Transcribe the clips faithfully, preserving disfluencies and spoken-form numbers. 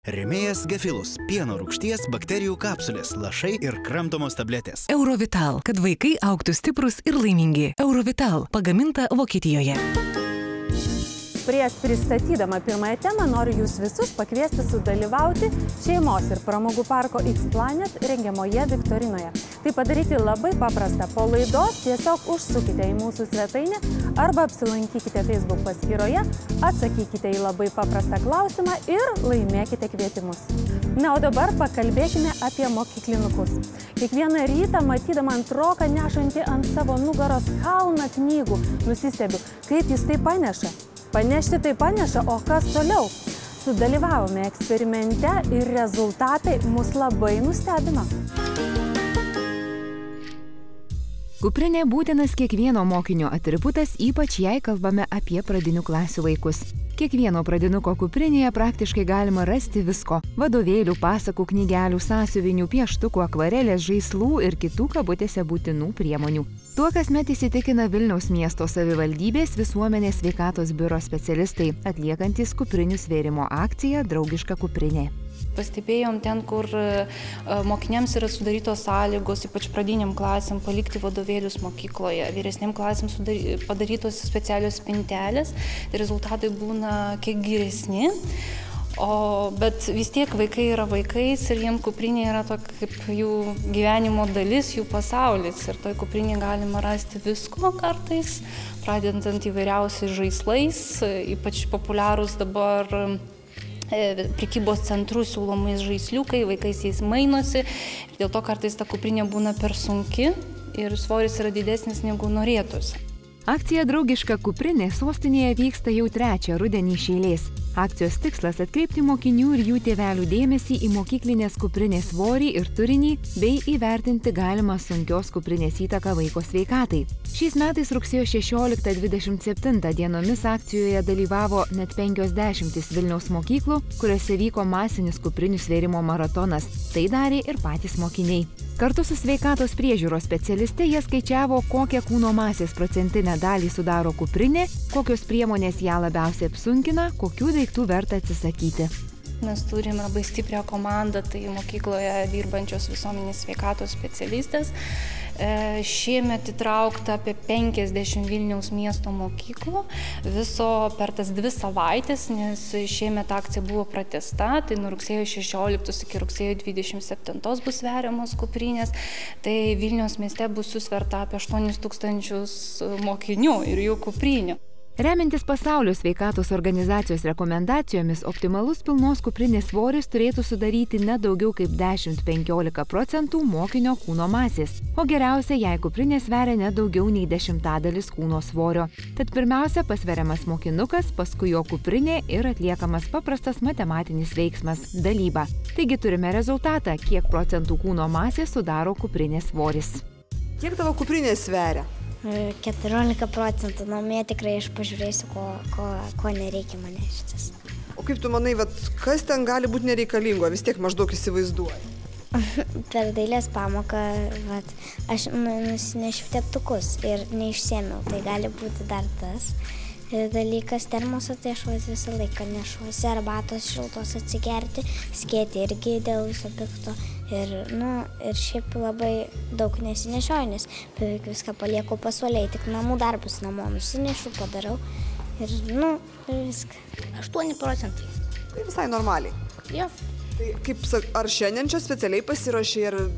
Rėmėjas Gefilus – pieno rūgšties, bakterijų kapsulės, lašai ir kramtomos tabletės. Eurovital, kad vaikai augtų stiprus ir laimingi. Eurovital, pagaminta Vokietijoje. Prieš pristatydama pirmąją temą noriu jūs visus pakviesti sudalyvauti šeimos ir pramogų parko X-Planet rengiamoje viktorinoje. Tai padaryti labai paprasta. Po laidos tiesiog užsukite į mūsų svetainę arba apsilankykite Facebook paskyroje, atsakykite į labai paprastą klausimą ir laimėkite kvietimus. Na, o dabar pakalbėkime apie mokyklinukus. Kiekvieną rytą, matydama antroką nešantį ant savo nugaros kalną knygų, nusistebiu, kaip jis tai paneša. Panešti tai paneša, o kas toliau? Sudalyvavome eksperimente ir rezultatai mus labai nustebino. Kuprinė būtinas kiekvieno mokinio atributas, ypač jei kalbame apie pradinių klasių vaikus. Kiekvieno pradinuko kuprinėje praktiškai galima rasti visko – vadovėlių, pasakų, knygelių, sąsiuvinių, pieštukų, akvarelės, žaislų ir kitų kabutėse būtinų priemonių. Tuo kasmet įsitikina Vilniaus miesto savivaldybės visuomenės sveikatos biuro specialistai, atliekantis kuprinių svėrimo akciją Draugiška kuprinė. Pastebėjom ten, kur mokiniams yra sudarytos sąlygos, ypač pradiniam klasėm, palikti vadovėlius mokykloje, vyresniam klasėm padarytos specialios spintelės, tai rezultatai būna kiek geresni. O, bet vis tiek vaikai yra vaikais ir jiems kuprinė yra tokia kaip jų gyvenimo dalis, jų pasaulis. Ir toj kuprinė galima rasti visko kartais, pradedant įvairiausiais žaislais, ypač populiarūs dabar prekybos centrų siūlomais žaisliukai, vaikais jais mainosi ir dėl to kartais ta kuprinė būna per sunki ir svoris yra didesnis negu norėtųsi. Akcija Draugiška kuprinė sostinėje vyksta jau trečią rudenį iš eilės. Akcijos tikslas – atkreipti mokinių ir jų tėvelių dėmesį į mokyklinės kuprinės svorį ir turinį bei įvertinti galimą sunkios kuprinės įtaką vaiko sveikatai. Šiais metais rugsėjo šešioliktą dvidešimt septintą dienomis akcijoje dalyvavo net penkios dešimtys Vilniaus mokyklų, kuriuose vyko masinis kuprinių svėrimo maratonas. Tai darė ir patys mokiniai. Kartu su sveikatos priežiūros specialiste jie skaičiavo, kokią kūno masės procentinę dalį sudaro kuprinė, kokios priemonės ją labiausiai apsunkina, kokių daiktų verta atsisakyti. Mes turim labai stiprią komandą, tai mokykloje dirbančios visuomenės sveikatos specialistės. Šiemet įtraukta apie penkiasdešimt Vilniaus miesto mokyklų, viso per tas dvi savaitės, nes šiemet akcija buvo pratęsta, tai nuo rugsėjo šešioliktos iki rugsėjo dvidešimt septintos bus sveriamos kuprinės, tai Vilniaus mieste bus susverta apie aštuonis tūkstančius mokinių ir jų kuprinių. Remiantis Pasaulio sveikatos organizacijos rekomendacijomis, optimalus pilnos kuprinės svoris turėtų sudaryti ne daugiau kaip dešimt iki penkiolikos procentų mokinio kūno masės, o geriausia, jei kuprinė sveria ne daugiau nei dešimtadalis kūno svorio. Tad pirmiausia pasveriamas mokinukas, paskui jo kuprinė ir atliekamas paprastas matematinis veiksmas – dalyba. Taigi turime rezultatą, kiek procentų kūno masės sudaro kuprinės svoris. Kiek tavo kuprinė sveria? keturiolika procentų, namie tikrai aš pažiūrėsiu, ko, ko, ko nereikia man neštis. O kaip tu manai, vat, kas ten gali būti nereikalingo, vis tiek maždaug įsivaizduoji? Per dailės pamoką vat, aš nusinešiu teptukus ir neišsėmiau, tai gali būti dar tas dalykas. Termosą tai aš visą laiką nešuosi, arbatos šiltos atsigerti, skėti irgi dėl viso pikto. Ir, nu, ir šiaip labai daug nesinešioju, nes beveik viską palieku pasuoliai, tik namų darbus namo nusinešu, padarau ir, nu, ir viską. aštuoni procentai. Tai visai normaliai. Jo. Tai kaip, ar šiandien čia specialiai pasiruošė ir...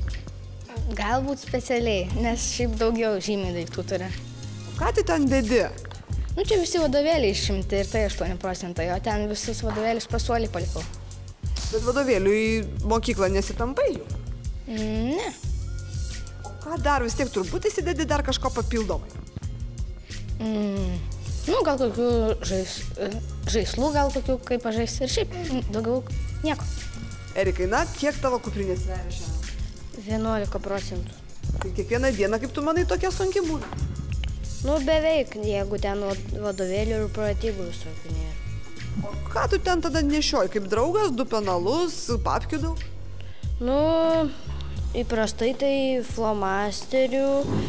Galbūt specialiai, nes šiaip daugiau žymiai daiktų turi. O ką tai ten dedi? Nu, čia visi vadovėliai išimti ir tai aštuoni procentai, o ten visus vadovėlius pasuolį palikau. Bet vadovėlių į mokyklą nesitampai jų? Ne. O ką dar vis tiek turbūt įsidedi dar kažko papildomai? Mm, nu, gal kokių žais, žaislų, gal kokių kaip pažais ir šiaip daugiau nieko. Erikai, na, kiek tavo kuprinė sveria šiandien? vienuolika procentų. Tai kiekvieną dieną, kaip tu manai, tokia sunki būna? Nu, beveik, jeigu ten vadovėlių ir pratybų visokių nėra. O ką tu ten tada nešioji? Kaip draugas, du penalus, papkių daug? Nu, įprastai tai flomasterių,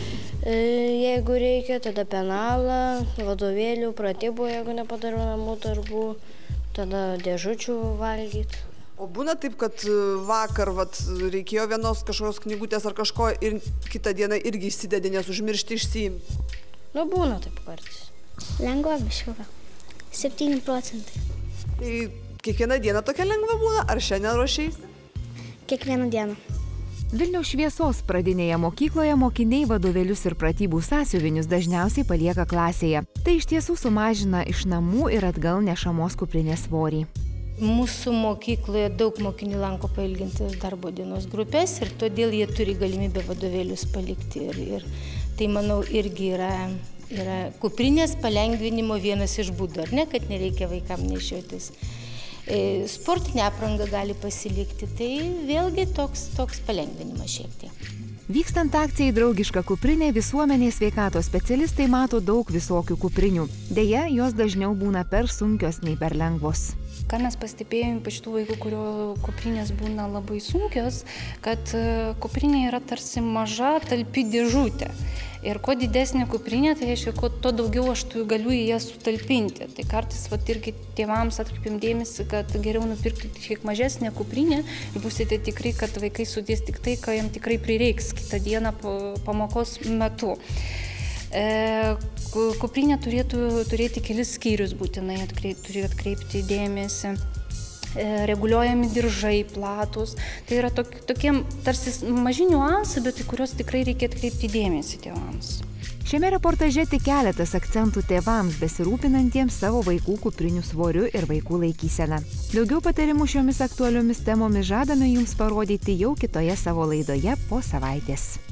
jeigu reikia, tada penalą, vadovėlių, pratybų, jeigu nepadariau namų darbų, tada dėžučių valgyti. O būna taip, kad vakar vat, reikėjo vienos kažkokios knygutės ar kažko ir kitą dieną irgi įsidedi, nes užmiršti išsiimti? Nu, būna taip kartais. Lengva biškiuka. septyni procentai. Tai kiekvieną dieną tokia lengva būna, ar šiandien ruošėsi? Kiekvieną dieną. Vilniaus Šviesos pradinėje mokykloje mokiniai vadovėlius ir pratybų sąsiuvinius dažniausiai palieka klasėje. Tai iš tiesų sumažina iš namų ir atgal nešamos kuprinės svorį. Mūsų mokykloje daug mokinių lanko pailgintas darbo dienos grupės ir todėl jie turi galimybę vadovėlius palikti. Ir, ir tai, manau, irgi yra, yra kuprinės palengvinimo vienas iš būdų, ar ne, kad nereikia vaikam nešiotis. Sportinę aprangą gali pasilikti, tai vėlgi toks, toks palengvinimas šiek tiek. Vykstant akcijai Draugiška kuprinė, visuomenės sveikatos specialistai mato daug visokių kuprinių. Deja, jos dažniau būna per sunkios nei per lengvos. Ką mes pastebėjome ypač tų vaikų, kurio kuprinės būna labai sunkios, kad kuprinė yra tarsi maža talpi dėžutė. Ir kuo didesnė kuprinė, tai reiškia, kuo to daugiau aš galiu į ją sutalpinti. Tai kartais vat, irgi tėvams atkreipim dėmesį, kad geriau nupirkti kiek mažesnę kuprinę ir būsite tikrai, kad vaikai sudės tik tai, ką jam tikrai prireiks kitą dieną pamokos metu. E, kuprinė turėtų turėti kelis skyrius būtinai, atkreip, turi atkreipti dėmesį. Reguliuojami diržai platus. Tai yra tok, tokie tarsi maži niuansai, bet į kuriuos tikrai reikia atkreipti dėmesį tėvams. Šiame reportaže tik keletas akcentų tėvams besirūpinantiems savo vaikų kuprinių svoriu ir vaikų laikysena. Daugiau patarimų šiomis aktualiomis temomis žadame jums parodyti jau kitoje savo laidoje po savaitės.